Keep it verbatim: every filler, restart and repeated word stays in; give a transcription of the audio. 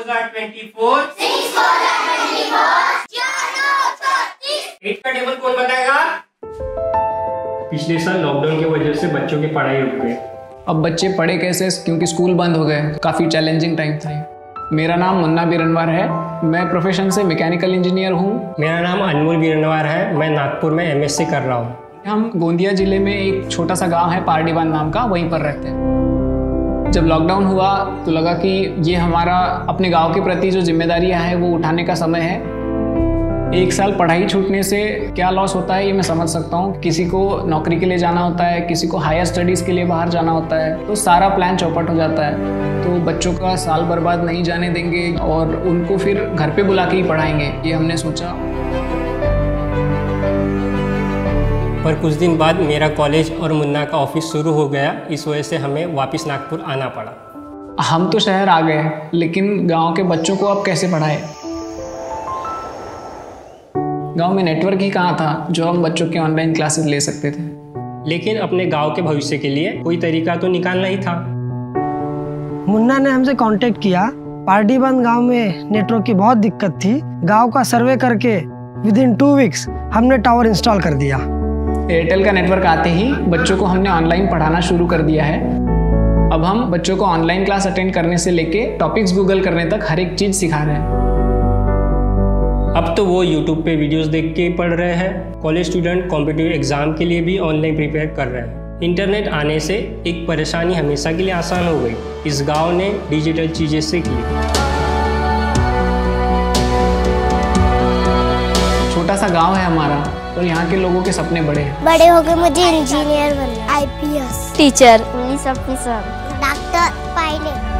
Jar twenty four, six four जार twenty four, चार नौ छत्तीस। एट का टेबल कौन बताएगा? पिछले साल लॉकडाउन की वजह से बच्चों की पढ़ाई रुक गई। अब बच्चे पढ़े कैसे, क्योंकि स्कूल बंद हो गए। काफ़ी चैलेंजिंग टाइम था ये। मेरा नाम मुन्ना बीरनवार है। मैं प्रोफेशन से मैकेनिकल इंजीनियर हूँ। मेरा नाम अनमोल बीरनवार है। मैं नागपुर में एमएससी कर रहा हूँ। हम गोंदिया जिले में एक छोटा सा गांव है पारडीबांध नाम का, वहीं पर रहते हैं। जब लॉकडाउन हुआ तो लगा कि ये हमारा अपने गांव के प्रति जो जिम्मेदारियां हैं वो उठाने का समय है। एक साल पढ़ाई छूटने से क्या लॉस होता है ये मैं समझ सकता हूँ। किसी को नौकरी के लिए जाना होता है, किसी को हायर स्टडीज़ के लिए बाहर जाना होता है, तो सारा प्लान चौपट हो जाता है। तो बच्चों का साल बर्बाद नहीं जाने देंगे और उनको फिर घर पे बुला के ही पढ़ाएंगे, ये हमने सोचा। पर कुछ दिन बाद मेरा कॉलेज और मुन्ना का ऑफिस शुरू हो गया। इस वजह से हमें वापस नागपुर आना पड़ा। हम तो शहर आ गए, लेकिन गांव के बच्चों को अब कैसे पढ़ाएं? गांव में नेटवर्क ही कहाँ था जो हम बच्चों के ऑनलाइन क्लासेस ले सकते थे। लेकिन अपने गांव के भविष्य के लिए कोई तरीका तो निकालना ही था। मुन्ना ने हमसे कांटेक्ट किया। पारडीबांध गांव में नेटवर्क की बहुत दिक्कत थी। गांव का सर्वे करके विद इन टू वीक्स हमने टावर इंस्टॉल कर दिया। एयरटेल का नेटवर्क आते ही बच्चों को हमने ऑनलाइन पढ़ाना शुरू कर दिया है। अब हम बच्चों को ऑनलाइन क्लास अटेंड करने से लेके टॉपिक्स गूगल करने तक हर एक चीज़ सिखा रहे हैं। अब तो वो यूट्यूब पे वीडियोस देख के पढ़ रहे हैं। कॉलेज स्टूडेंट कॉम्पिटिटिव एग्जाम के लिए भी ऑनलाइन प्रिपेयर कर रहे हैं। इंटरनेट आने से एक परेशानी हमेशा के लिए आसान हो गई। इस गांव ने डिजिटल चीज़ें सीख ली। छोटा सा गांव है हमारा और यहाँ के लोगों के सपने बड़े हैं। बड़े होके मुझे इंजीनियर बनना, IPS, teacher, police officer, doctor, pilot.